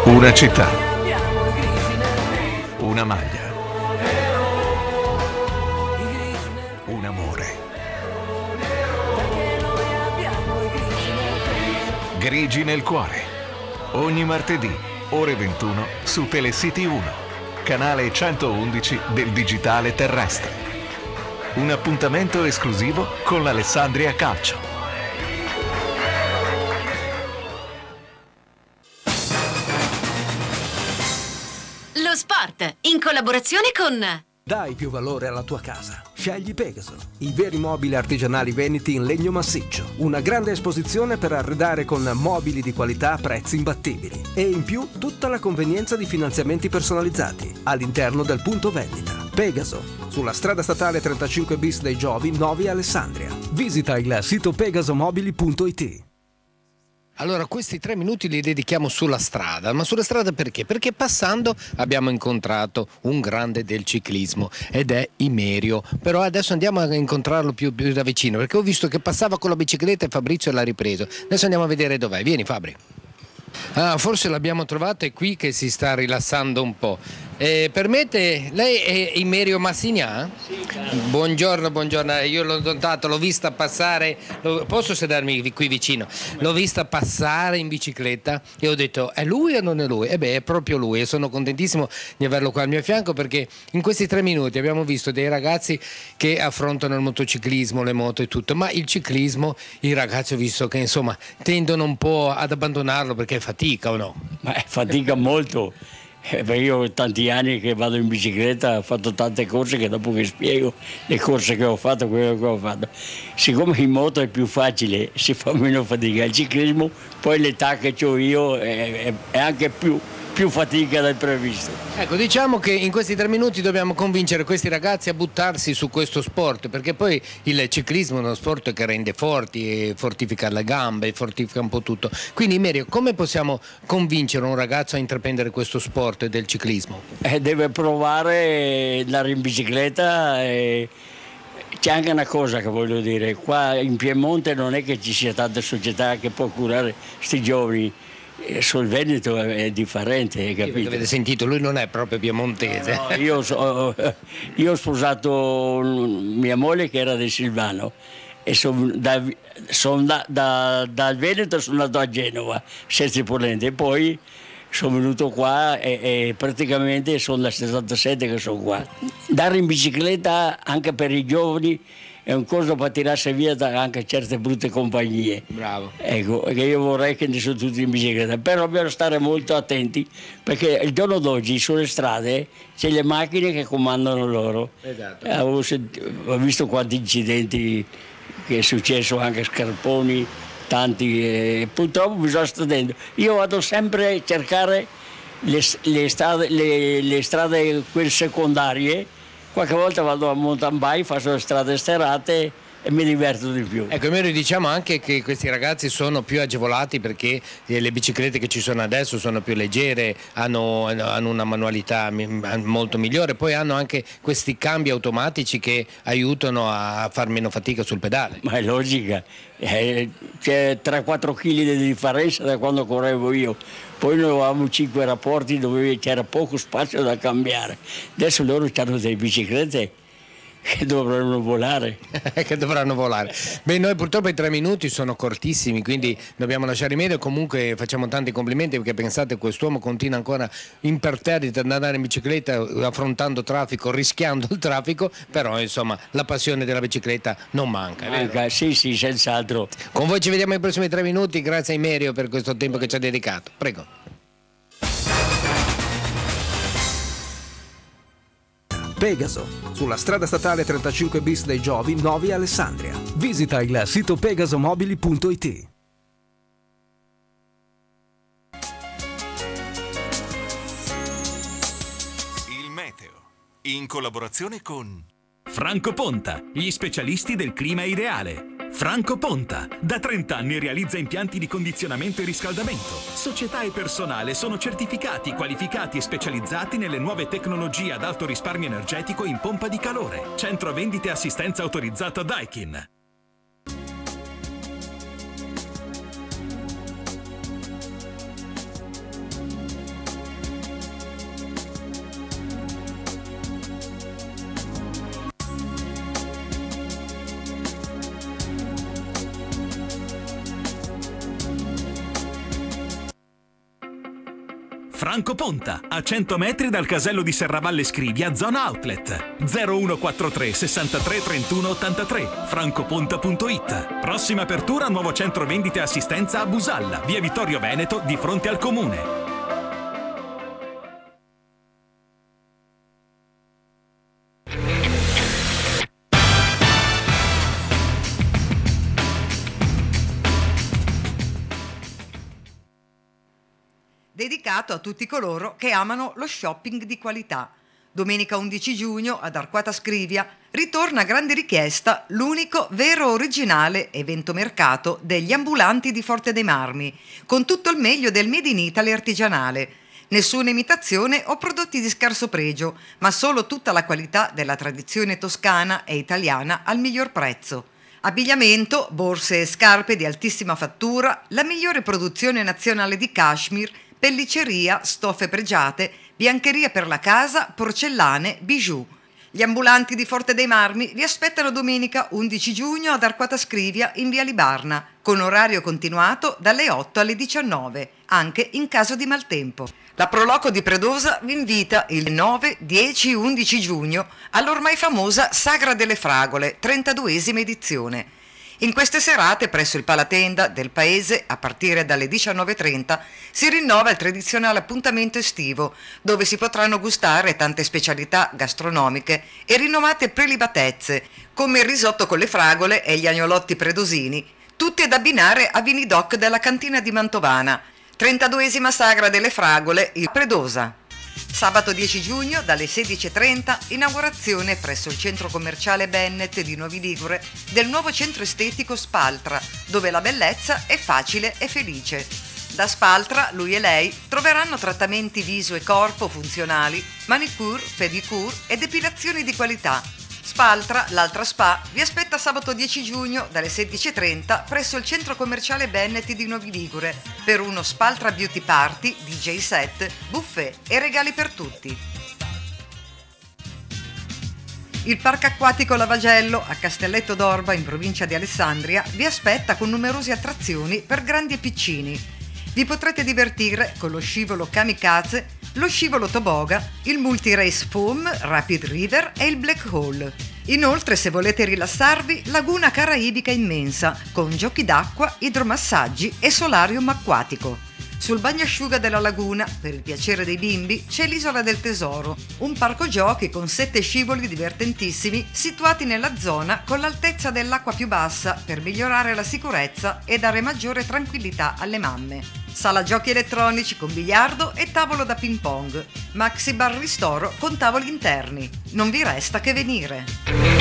Una città. Una maglia. Un amore. Grigi nel cuore. Ogni martedì, ore 21, su Telecity 1, canale 111 del digitale terrestre. Un appuntamento esclusivo con l'Alessandria Calcio. Lo sport, in collaborazione con... Dai più valore alla tua casa. Scegli Pegaso, i veri mobili artigianali veneti in legno massiccio. Una grande esposizione per arredare con mobili di qualità a prezzi imbattibili. E in più tutta la convenienza di finanziamenti personalizzati all'interno del punto vendita. Pegaso, sulla strada statale 35 bis dei Giovi, Novi Alessandria. Visita il sito pegasomobili.it. Allora, questi 3 minuti li dedichiamo sulla strada, ma sulla strada perché? Perché passando abbiamo incontrato un grande del ciclismo ed è Imerio, però adesso andiamo a incontrarlo più da vicino perché ho visto che passava con la bicicletta e Fabrizio l'ha ripreso. Adesso andiamo a vedere dov'è. Vieni Fabri. Ah, forse l'abbiamo trovato, è qui che si sta rilassando un po'. Permette, lei è Imerio Massignan? Sì. Buongiorno, io l'ho notato, l'ho vista passare, posso sedermi qui vicino? L'ho vista passare in bicicletta e ho detto, è lui o non è lui? È proprio lui e sono contentissimo di averlo qua al mio fianco perché in questi 3 minuti abbiamo visto dei ragazzi che affrontano il motociclismo, le moto e tutto, ma il ciclismo, i ragazzi ho visto che insomma tendono un po' ad abbandonarlo perché fatica o no? Fatica molto. Io ho tanti anni che vado in bicicletta, ho fatto tante corse che dopo che spiego le corse che ho fatto, quello che ho fatto. Siccome in moto è più facile, si fa meno fatica. Il ciclismo, poi l'età che ho io è anche più fatica del previsto. Ecco, diciamo che in questi 3 minuti dobbiamo convincere questi ragazzi a buttarsi su questo sport, perché poi il ciclismo è uno sport che rende forti, fortifica le gambe, fortifica un po' tutto. Quindi Imerio, come possiamo convincere un ragazzo a intraprendere questo sport del ciclismo? Deve provare ad andare in bicicletta e... C'è anche una cosa che voglio dire, qua in Piemonte non è che ci sia tanta società che può curare questi giovani. Sul Veneto è differente, hai capito? Avete sentito, lui non è proprio piemontese. No, io ho sposato mia moglie che era di Silvano e dal Veneto sono andato a Genova, Sestri Ponente, e poi sono venuto qua e praticamente sono dal 77 che sono qua. Andare in bicicletta anche per i giovani è un cosa per tirarsi via da anche certe brutte compagnie. Bravo. Ecco, che io vorrei che ne sono tutti in bicicletta, però dobbiamo stare molto attenti perché il giorno d'oggi sulle strade c'è le macchine che comandano loro. Esatto. Ho visto quanti incidenti che è successo, anche scarponi, tanti, purtroppo bisogna stare dentro. Io vado sempre a cercare le strade quelle secondarie. Qualche volta vado a mountain bike, faccio le strade sterrate e mi diverto di più. Ecco, noi diciamo anche che questi ragazzi sono più agevolati perché le biciclette che ci sono adesso sono più leggere, hanno una manualità molto migliore, poi hanno anche questi cambi automatici che aiutano a far meno fatica sul pedale. Ma è logica, c'è 3-4 kg di differenza da quando correvo io. Poi noi avevamo 5 rapporti dove c'era poco spazio da cambiare. Adesso loro hanno delle biciclette che dovranno volare. Che dovranno volare. Beh, noi purtroppo i 3 minuti sono cortissimi, quindi dobbiamo lasciare Imerio. Comunque facciamo tanti complimenti perché pensate quest'uomo continua ancora imperterrito ad andare in bicicletta, affrontando traffico, rischiando il traffico, però insomma la passione della bicicletta non manca. Sì, senz'altro. Con voi ci vediamo nei prossimi 3 minuti, grazie a Imerio per questo tempo che ci ha dedicato. Prego. Pegaso, sulla strada statale 35 bis dei Giovi, Novi Alessandria. Visita il sito pegasomobili.it. Il meteo, in collaborazione con Franco Ponta, gli specialisti del clima ideale. Franco Ponta, da 30 anni realizza impianti di condizionamento e riscaldamento. Società e personale sono certificati, qualificati e specializzati nelle nuove tecnologie ad alto risparmio energetico in pompa di calore. Centro vendite e assistenza autorizzato Daikin. Franco Ponta, a 100 metri dal casello di Serravalle Scrivia, zona outlet. 0143 63 31 83, francoponta.it. Prossima apertura, nuovo centro vendite e assistenza a Busalla, via Vittorio Veneto, di fronte al comune. Dedicato a tutti coloro che amano lo shopping di qualità. Domenica 11 giugno ad Arquata Scrivia ritorna a grande richiesta l'unico vero originale evento mercato degli ambulanti di Forte dei Marmi, con tutto il meglio del Made in Italy artigianale. Nessuna imitazione o prodotti di scarso pregio, ma solo tutta la qualità della tradizione toscana e italiana al miglior prezzo. Abbigliamento, borse e scarpe di altissima fattura, la migliore produzione nazionale di cashmere, pelliceria, stoffe pregiate, biancheria per la casa, porcellane, bijou. Gli ambulanti di Forte dei Marmi vi aspettano domenica 11 giugno ad Arquata Scrivia in via Libarna, con orario continuato dalle 8 alle 19, anche in caso di maltempo. La Proloco di Predosa vi invita il 9, 10 e 11 giugno all'ormai famosa Sagra delle Fragole, 32esima edizione. In queste serate, presso il Palatenda del paese, a partire dalle 19:30, si rinnova il tradizionale appuntamento estivo, dove si potranno gustare tante specialità gastronomiche e rinomate prelibatezze, come il risotto con le fragole e gli agnolotti predosini, tutti ad abbinare a vini DOC della cantina di Mantovana. 32esima Sagra delle Fragole, il Predosa. Sabato 10 giugno dalle 16:30 inaugurazione presso il centro commerciale Bennett di Novi Ligure del nuovo centro estetico Spaltra, dove la bellezza è facile e felice. Da Spaltra lui e lei troveranno trattamenti viso e corpo funzionali, manicure, pedicure e depilazioni di qualità. Spaltra, l'altra spa, vi aspetta sabato 10 giugno dalle 16:30 presso il centro commerciale Bennett di Novi Ligure per uno Spaltra Beauty Party, DJ set, buffet e regali per tutti. Il Parco Acquatico Lavagello a Castelletto d'Orba in provincia di Alessandria vi aspetta con numerose attrazioni per grandi e piccini. Vi potrete divertire con lo scivolo kamikaze, lo scivolo toboga, il multirace foam, rapid river e il black hole. Inoltre, se volete rilassarvi, laguna caraibica immensa con giochi d'acqua, idromassaggi e solarium acquatico. Sul bagnasciuga della laguna, per il piacere dei bimbi, c'è l'Isola del Tesoro, un parco giochi con 7 scivoli divertentissimi situati nella zona con l'altezza dell'acqua più bassa per migliorare la sicurezza e dare maggiore tranquillità alle mamme. Sala giochi elettronici con biliardo e tavolo da ping pong. Maxi bar ristoro con tavoli interni. Non vi resta che venire.